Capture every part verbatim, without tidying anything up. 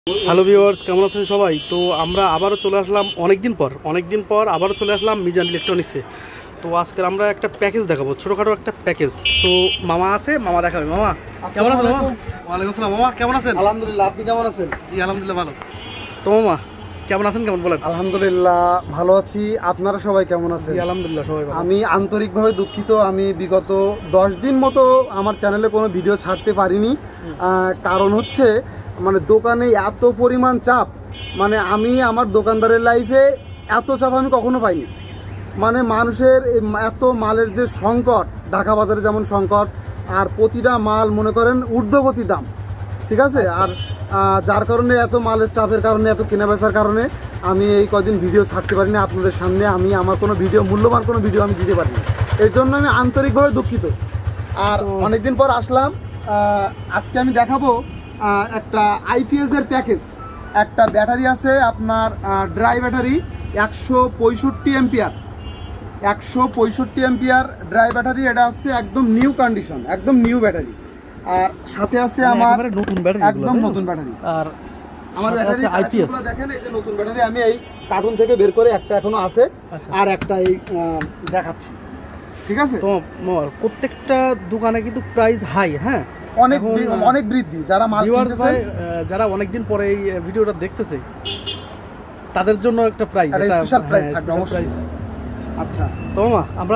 Hello viewers, কেমন আছেন সবাই? তো আমরা আবারও চলে আসলাম অনেক দিন পর অনেক দিন পর আবারও চলে আসলাম মিজান ইলেকট্রনিক্সে। তো আজকে আমরা একটা প্যাকেজ দেখাবো, ছোটোখাটো একটা প্যাকেজ। তো মামা আছে, মামা দেখাবে। মামা কেমন আছেন? মামা ওয়ালাইকুম আসসালাম। মামা কেমন আছেন? আলহামদুলিল্লাহ, আপনি কেমন আছেন? জি আলহামদুলিল্লাহ ভালো। তো মামা কেমন আছেন, কেমন বলেন? আলহামদুলিল্লাহ ভালো আছি, আপনারা সবাই কেমন আছেন? জি আলহামদুলিল্লাহ সবাই ভালো। আমি আন্তরিকভাবে দুঃখিত, আমি বিগত দশ দিন মতো আমার চ্যানেলে কোনো ভিডিও ছাড়তে পারিনি। কারণ হচ্ছে মানে দোকানে এত পরিমাণ চাপ, মানে আমি আমার দোকানদারের লাইফে এত চাপ আমি কখনো পাইনি। মানে মানুষের এত মালের যে সংকট, ঢাকা বাজারে যেমন সংকট, আর প্রতিটা মাল মনে করেন ঊর্ধ্বগতি দাম, ঠিক আছে। আর যার কারণে এত মালের চাপের কারণে, এত কেনা বেচার কারণে আমি এই কদিন ভিডিও ছাড়তে পারিনি আপনাদের সামনে। আমি আমার কোনো ভিডিও, মূল্যবান কোনো ভিডিও আমি দিতে পারিনি, এই জন্য আমি আন্তরিকভাবে দুঃখিত। আর অনেকদিন পর আসলাম। আজকে আমি দেখাবো একটা আইপিএস এর প্যাকেজ। একটা ব্যাটারি আছে আপনার ড্রাই ব্যাটারি, একশো পঁয়ষট্টি এম্পিয়ার একশো পঁয়ষট্টি এম্পিয়ার ড্রাই ব্যাটারি। এটা আছে একদম নিউ কন্ডিশন, একদম নিউ ব্যাটারি। আর সাথে আছে আমার নতুন ব্যাটারি, একদম নতুন ব্যাটারি। আর আমার ব্যাটারি আইপিএস দেখেন, এই যে নতুন ব্যাটারি আমি এই কার্টুন থেকে বের করে একটা এখনো আছে, আর একটা এই দেখাচ্ছি, ঠিক আছে। তো প্রত্যেকটা দোকানে কিন্তু প্রাইস হাই, হ্যাঁ অনেক অনেক বৃদ্ধি। যারা মাল কিনতেছে, যারা অনেকদিন পরে এই ভিডিওটা দেখতেছে, তাদের জন্য একটা প্রাইস, একটা স্পেশাল প্রাইস থাকবে অবশ্যই। আচ্ছা তো মামা আমরা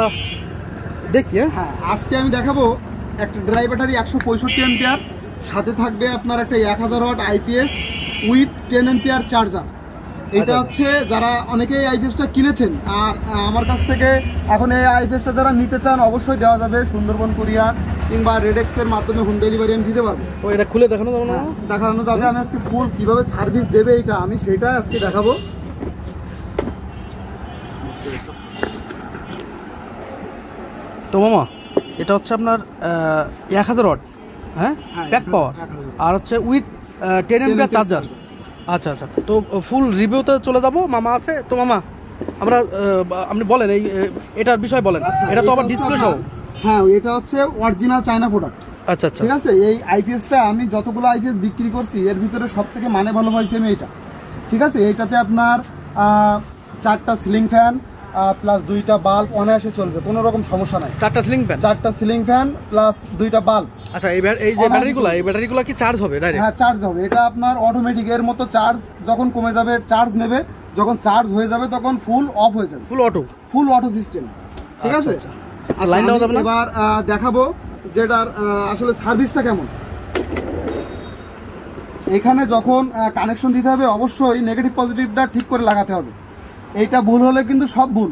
দেখি। হ্যাঁ আজকে আমি দেখাবো একটা ড্রাই ব্যাটারি একশো পঁয়ষট্টি এম্পিয়ার, সাথে থাকবে আপনার একটা এক হাজার watt IPS with ten ampere charger. এটা হচ্ছে যারা অনেকেই আইপিএসটা কিনেছেন, আর আমার কাছ থেকে এখন এই আইপিএসটা যারা নিতে চান অবশ্যই দেওয়া যাবে। সুন্দরবন কুরিয়ার কিংবা রেডেক্সের মাধ্যমে হোম ডেলিভারি আমি দিতে পারবো। ও এটা খুলে দেখানো যাবে না? দেখানো যাবে। আমি আজকে ফুল কীভাবে সার্ভিস দেবে এটা আমি সেটা আজকে দেখাবো। তো মামা এটা হচ্ছে আপনার এক হাজার ওয়াট, হ্যাঁ ব্যাক পাওয়ার, আর হচ্ছে উইথ টেন এম্পিয়ার চার্জার। আচ্ছা আচ্ছা, তো ফুল রিভিউতে চলে যাব। মামা আছে তো মামা, আমরা আপনি বলেন এই এটার বিষয় বলেন। এটা তো আবার ডিসপ্লে সহ? হ্যাঁ, এটা হচ্ছে অরিজিনাল চায়না প্রোডাক্ট। আচ্ছা আচ্ছা, ঠিক আছে। এই আইপিএসটা আমি যতগুলো আইপিএস বিক্রি করছি এর ভিতরে সব থেকে মানে ভালো পাইছি আমি এইটা, ঠিক আছে। এইটাতে আপনার চারটা সিলিং ফ্যান প্লাস দুইটা বাল্ব অনায়াসে চলবে, কোনো রকম সমস্যা নাই। চারটা সিলিং ফ্যান চারটা সিলিং ফ্যান প্লাস দুইটা বাল্ব। আচ্ছা, এই এই যে ব্যাটারিগুলো, এই ব্যাটারিগুলো কি চার্জ হবে ডাইরেক্ট? হ্যাঁ চার্জ হবে। এটা আপনার অটোমেটিক, এর মতো চার্জ যখন কমে যাবে চার্জ নেবে, যখন চার্জ হয়ে যাবে তখন ফুল অফ হয়ে যাবে। Full auto, full auto system, ঠিক আছে। লাইন দেওয়া যাবে না? এবার দেখাবো যেটার আসলে সার্ভিসটা কেমন। এখানে যখন কানেকশন দিতে হবে অবশ্যই নেগেটিভ পজিটিভটা ঠিক করে লাগাতে হবে। এইটা ভুল হলে কিন্তু সব ভুল।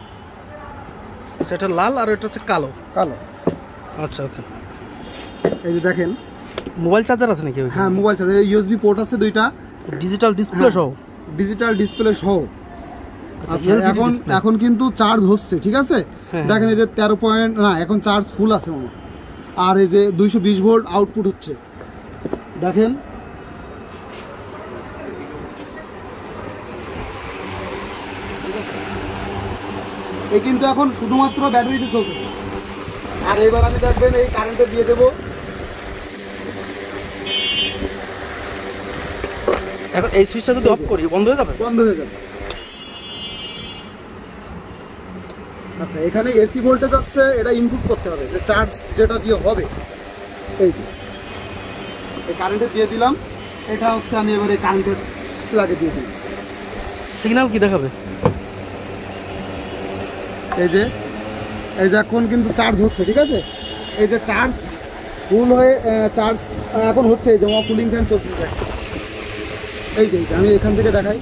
সেটা লাল আর এটা হচ্ছে কালো কালো আচ্ছা ওকে। এই যে দেখেন মোবাইল চার্জার আছে নাকি? হ্যাঁ মোবাইল চার্জার, ইউএসবি পোর্ট আছে দুইটা, ডিজিটাল ডিসপ্লে সহ, ডিজিটাল ডিসপ্লে সহ। এখন এখন কিন্তু চার্জ হচ্ছে, ঠিক আছে। দেখেন এই যে তেরো পয়েন্ট না, এখন চার্জ ফুল আছে মামা। আর এই যে দুইশো বিশ ভোল্ট আউটপুট হচ্ছে, দেখেন। এই কিন্তু এখন শুধুমাত্র ব্যাটারিতে চলতেছে। আর এবার আমি দেখবেন এই কারেন্টে দিয়ে দেবো। এখন এই সুইচটা যদি অফ করি বন্ধ হয়ে যাবে? বন্ধ হয়ে যাবে। আচ্ছা, এখানে এসি ভোল্টেজ আসছে, এটা ইনপুট করতে হবে যে চার্জ যেটা দিয়ে হবে। এই এই কারেন্টে দিয়ে দিলাম, এটা হচ্ছে আমি এবার এই কারেন্টের প্লাগে দিয়ে দিলাম। সিগন্যাল কি দেখাবে? এই যে এই যে এখন কিন্তু চার্জ হচ্ছে, ঠিক আছে। এই যে চার্জ ফুল হয়ে চার্জ এখন হচ্ছে, এই যে আমার কুলিং ফ্যান চলছে। এই যে আমি এখান থেকে দেখাই,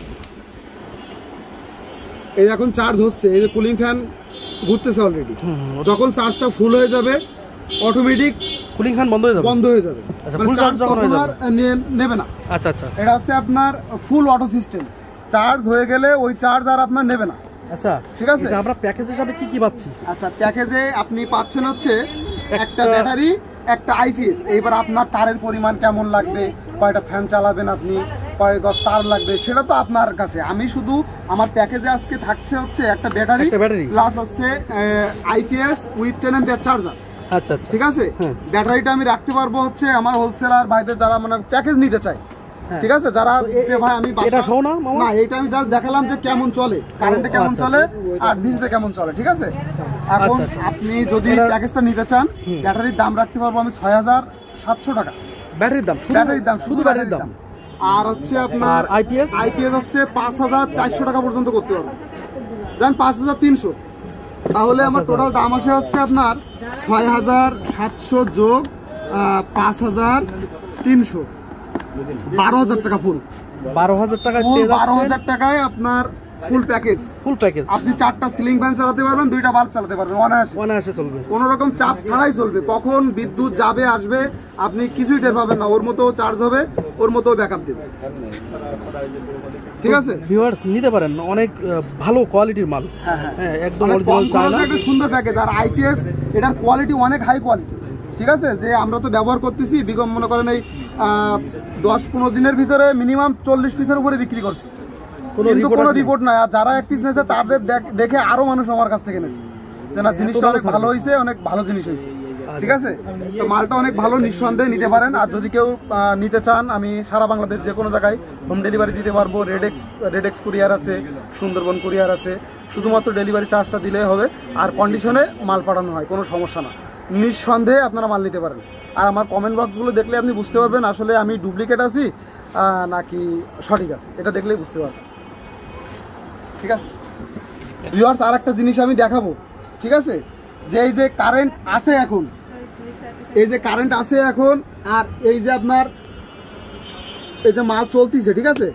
এই এখন চার্জ হচ্ছে, এই যে কুলিং ফ্যান ঘুরতেছে অলরেডি। যখন চার্জটা ফুল হয়ে যাবে অটোমেটিক কুলিং ফ্যান বন্ধ হয়ে যাবে, বন্ধ হয়ে যাবে। আচ্ছা, ফুল চার্জ যখন হয়ে যাবে নেবে না। আচ্ছা আচ্ছা, এটা হচ্ছে আপনার ফুল অটো সিস্টেম। চার্জ হয়ে গেলে ওই চার্জ আর আপনার নেবে না। আচ্ছা ঠিক আছে। আমরা প্যাকেজ হিসাবে কি কি পাচ্ছি? আচ্ছা, প্যাকেজে আপনি পাচ্ছেন হচ্ছে একটা ব্যাটারি, একটা আইপিএস। এইবার আপনার তারের পরিমাণ কেমন লাগবে, কয়টা ফ্যান চালাবেন আপনি, কয় গজ তার লাগবে, সেটা তো আপনার কাছে। আমি শুধু আমার প্যাকেজে আজকে থাকছে হচ্ছে একটা ব্যাটারি প্লাস হচ্ছে IPS with ten ampere charger. আচ্ছা আচ্ছা ঠিক আছে। ব্যাটারিটা আমি রাখতে পারবো হচ্ছে আমার হোলসেলার ভাইদের যারা মানে প্যাকেজ নিতে চায়, ঠিক আছে, যারা যে ভাই আমি এটা সহ না মামা, না এটা আমি জাস্ট দেখালাম যে কেমন চলে, কারেন্টে কেমন চলে আর ডিসিতে কেমন চলে, ঠিক আছে। এখন আপনি যদি প্যাকেজটা নিতে চান, ব্যাটারির দাম রাখতে পারবো আমি ছয় হাজার সাতশো টাকা। ব্যাটারির দাম, ব্যাটারির দাম, শুধু ব্যাটারির দাম। আর হচ্ছে আপনার আইপিএস আইপিএস হচ্ছে পাঁচ হাজার চারশো টাকা পর্যন্ত করতে পারবো, জান পাঁচ হাজার তিনশো। তাহলে আমার টোটাল দাম আসে হচ্ছে আপনার ছয় হাজার সাতশো যোগ পাঁচ হাজার তিনশো, বারো হাজার টাকা ফুল। বারো হাজার টাকা, বারো হাজার টাকায় আপনার ফুল প্যাকেজ। ফুল প্যাকেজ আপনি চারটা সিলিং ফ্যান চালাতে পারবেন, দুইটা বাল্ব চালাতে পারবেন অনায়াসে, অনায়াসে চলবে, কোনো রকম চাপ ছাড়াই চলবে। কখন বিদ্যুৎ যাবে আসবে আপনি কিছুই টের পাবেন না, ওর মতো চার্জ হবে, ওর মতো ব্যাকআপ দেবে, ঠিক আছে। ভিউয়ার্স নিতে পারেন, অনেক ভালো কোয়ালিটির মাল। হ্যাঁ হ্যাঁ, একদম অরিজিনাল চায়না, একটা সুন্দর প্যাকেজ। আর আইপিএস এটার কোয়ালিটি অনেক হাই কোয়ালিটি, ঠিক আছে। যে আমরা তো ব্যবহার করতেছি বিগত মনে করেন এই দশ পনেরো দিনের ভিতরে মিনিমাম চল্লিশ পিসের উপরে বিক্রি করছি, কিন্তু কোনো রিপোর্ট নাই। আর যারা এক পিস নিয়েছে তাদের দেখে আরো মানুষ আমার কাছ থেকে নিয়েছে যে না জিনিসটা অনেক ভালো হয়েছে, অনেক ভালো জিনিস হয়েছে, ঠিক আছে। তো মালটা অনেক ভালো, নিঃসন্দেহে নিতে পারেন। আর যদি কেউ নিতে চান, আমি সারা বাংলাদেশ যে কোনো জায়গায় হোম ডেলিভারি দিতে পারবো। রেডেক্স রেডেক্স কুরিয়ার আছে, সুন্দরবন কুরিয়ার আছে, শুধুমাত্র ডেলিভারি চার্জটা দিলেই হবে। আর কন্ডিশনে মাল পাঠানো হয়, কোনো সমস্যা না, নিঃসন্দেহে আপনারা মাল নিতে পারেন। আর আমার কমেন্ট বক্সগুলো দেখলে আপনি বুঝতে পারবেন আসলে আমি ডুপ্লিকেট আছি নাকি সঠিক আছে, এটা দেখলেই বুঝতে পারবেন, ঠিক আছে। ভিউয়ার্স আর একটা জিনিস আমি দেখাবো, ঠিক আছে, যে এই যে কারেন্ট আছে এখন, এই যে কারেন্ট আছে এখন, আর এই যে আপনার এই যে মাল চলতিছে, ঠিক আছে।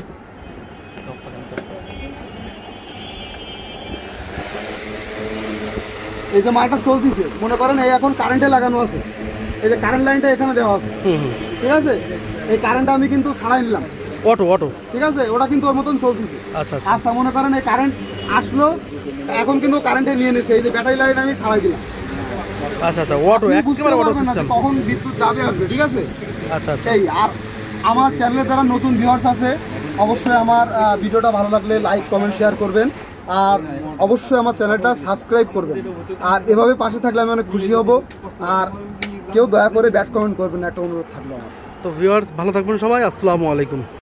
এই যে মালটা চলতিছে, মনে করেন এই এখন কারেন্টে লাগানো আছে, এই যে কারেন্ট লাইনটা এখানে দেওয়া আছে, ঠিক আছে। এই কারেন্টটা আমি কিন্তু ছাড়াই নিলাম, অটো অটো, ঠিক আছে, ওটা কিন্তু ওর মতন চলতেছে। আচ্ছা আচ্ছা, মনে করেন এই কারেন্ট আসলো, এখন কিন্তু কারেন্টে নিয়ে নিছে, এই যে ব্যাটারি লাইন আমি ছাড়াই দিলাম। আচ্ছা আচ্ছা, অটো, একেবারে অটো সিস্টেম, কখন বিদ্যুৎ যাবে আসবে, ঠিক আছে। আচ্ছা আচ্ছা। এই আর আমার চ্যানেলে যারা নতুন ভিউয়ার্স আছে, অবশ্যই আমার ভিডিওটা ভালো লাগলে লাইক কমেন্ট শেয়ার করবেন, আর অবশ্যই আমার চ্যানেলটা সাবস্ক্রাইব করবেন। আর এভাবে পাশে থাকলে আমি অনেক খুশি হব। আর কেউ দয়া করে ব্যাড কমেন্ট করবেন না, একটা অনুরোধ থাকলো আমার। তো ভিউয়ার্স ভালো থাকবেন সবাই, আসসালামু আলাইকুম।